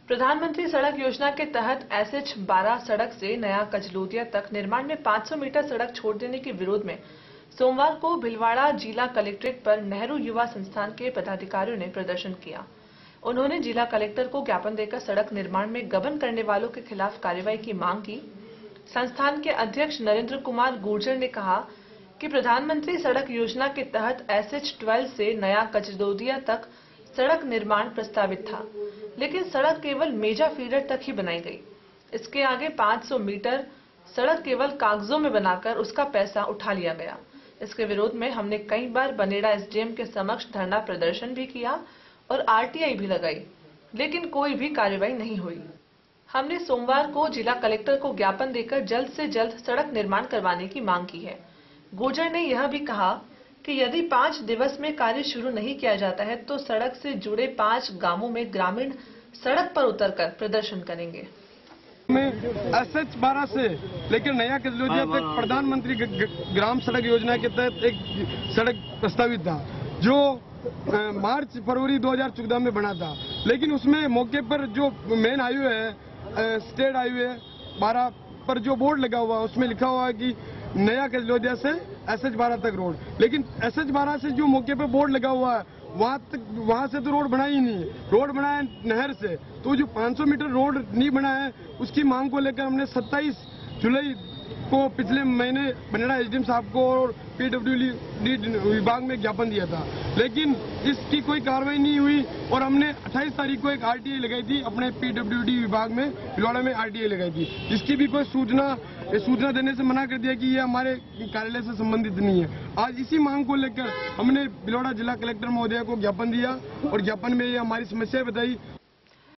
प्रधानमंत्री सड़क योजना के तहत एसएच 12 सड़क से नया कजलोदिया तक निर्माण में 500 मीटर सड़क छोड़ देने के विरोध में सोमवार को भीलवाड़ा जिला कलेक्ट्रेट पर नेहरू युवा संस्थान के पदाधिकारियों ने प्रदर्शन किया। उन्होंने जिला कलेक्टर को ज्ञापन देकर सड़क निर्माण में गबन करने वालों के खिलाफ कार्रवाई की मांग की। संस्थान के अध्यक्ष नरेंद्र कुमार गुर्जर ने कहा कि प्रधानमंत्री सड़क योजना के तहत एसएच 12 से नया कजलोदिया तक सड़क निर्माण प्रस्तावित था, लेकिन सड़क केवल मेजा फीडर तक ही बनाई गई। इसके आगे 500 मीटर सड़क केवल कागजों में बनाकर उसका पैसा उठा लिया गया। इसके विरोध में हमने कई बार बनेड़ा एसडीएम के समक्ष धरना प्रदर्शन भी किया और आरटीआई भी लगाई, लेकिन कोई भी कार्रवाई नहीं हुई। हमने सोमवार को जिला कलेक्टर को ज्ञापन देकर जल्द से जल्द सड़क निर्माण करवाने की मांग की है। गुर्जर ने यह भी कहा कि यदि 5 दिवस में कार्य शुरू नहीं किया जाता है तो सड़क से जुड़े 5 गांवों में ग्रामीण सड़क पर उतरकर प्रदर्शन करेंगे। एसएच 12 से लेकर नया कजलोदिया तक प्रधानमंत्री ग्राम सड़क योजना के तहत एक सड़क प्रस्तावित था, जो मार्च फरवरी 2014 में बना था। लेकिन उसमें मौके पर जो मेन हाईवे है, स्टेट हाईवे 12 पर जो बोर्ड लगा हुआ है उसमें लिखा हुआ है कि नया कजलोदिया से एसएच 12 तक रोड, लेकिन एसएच 12 से जो मौके पर बोर्ड लगा हुआ है वहां से तो रोड बना ही नहीं है। रोड बना है नहर से, तो जो 500 मीटर रोड नहीं बना है उसकी मांग को लेकर हमने 27 जुलाई को पिछले महीने बनेड़ा एसडीएम साहब को और पीडब्ल्यूडी विभाग में ज्ञापन दिया था, लेकिन इसकी कोई कार्रवाई नहीं हुई। और हमने 28 तारीख को एक आरटीआई लगाई थी, अपने पीडब्ल्यूडी विभाग में भीलवाड़ा में आरटीआई लगाई थी, जिसकी भी कोई सूचना देने से मना कर दिया कि ये हमारे कार्यालय से संबंधित नहीं है। आज इसी मांग को लेकर हमने भीलवाड़ा जिला कलेक्टर महोदय को ज्ञापन दिया और ज्ञापन में ये हमारी समस्या बताई